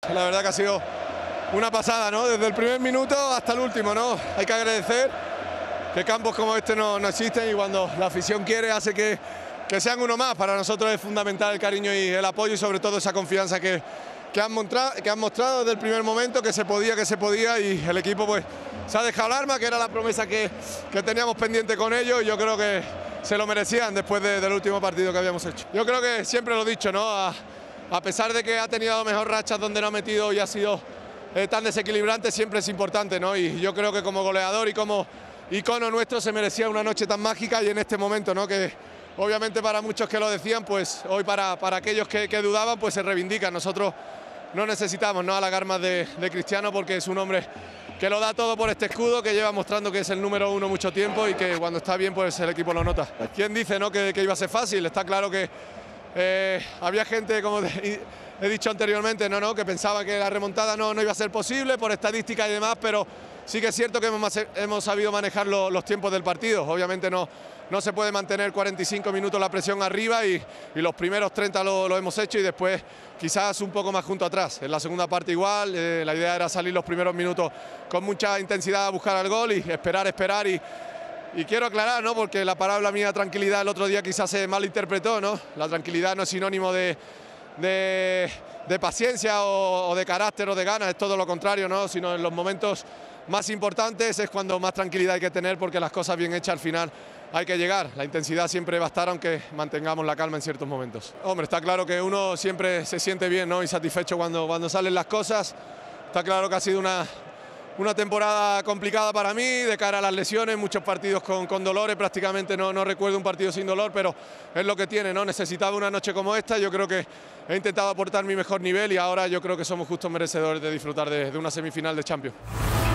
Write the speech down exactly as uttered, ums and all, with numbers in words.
La verdad que ha sido una pasada, ¿no? Desde el primer minuto hasta el último, ¿no? Hay que agradecer que campos como este no, no existen y cuando la afición quiere hace que, que sean uno más. Para nosotros es fundamental el cariño y el apoyo y sobre todo esa confianza que, que, han, mostrado, que han mostrado desde el primer momento, que se podía, que se podía y el equipo pues se ha dejado el arma, que era la promesa que, que teníamos pendiente con ellos y yo creo que se lo merecían después de, del último partido que habíamos hecho. Yo creo que siempre lo he dicho, ¿no? A, a pesar de que ha tenido mejor rachas donde no ha metido y ha sido eh, tan desequilibrante, siempre es importante, ¿no? Y yo creo que como goleador y como icono nuestro se merecía una noche tan mágica y en este momento, ¿no? Que obviamente para muchos que lo decían, pues hoy para, para aquellos que, que dudaban, pues se reivindican. Nosotros no necesitamos, ¿no?, halagar más de, de Cristiano porque es un hombre que lo da todo por este escudo, que lleva mostrando que es el número uno mucho tiempo y que cuando está bien pues el equipo lo nota. ¿Quién dice, no, que, que iba a ser fácil? Está claro que eh, había gente, como de, he dicho anteriormente, no, no, que pensaba que la remontada no, no iba a ser posible por estadística y demás, pero sí que es cierto que hemos, hemos sabido manejar lo, los tiempos del partido. Obviamente no, no se puede mantener cuarenta y cinco minutos la presión arriba y, y los primeros treinta lo, lo hemos hecho y después quizás un poco más junto atrás. En la segunda parte igual, eh, la idea era salir los primeros minutos con mucha intensidad a buscar al gol y esperar, esperar y, y quiero aclarar, ¿no?, porque la palabra mía tranquilidad el otro día quizás se malinterpretó, ¿no? La tranquilidad no es sinónimo de, de, de paciencia o, o de carácter o de ganas, es todo lo contrario, ¿no? Sino en los momentos más importantes es cuando más tranquilidad hay que tener porque las cosas bien hechas al final hay que llegar. La intensidad siempre va a estar aunque mantengamos la calma en ciertos momentos. Hombre, está claro que uno siempre se siente bien, ¿no?, y satisfecho cuando, cuando salen las cosas. Está claro que ha sido una, una temporada complicada para mí de cara a las lesiones, muchos partidos con, con dolores, prácticamente no, no recuerdo un partido sin dolor, pero es lo que tiene, ¿no? Necesitaba una noche como esta, yo creo que he intentado aportar mi mejor nivel y ahora yo creo que somos justos merecedores de disfrutar de, de una semifinal de Champions.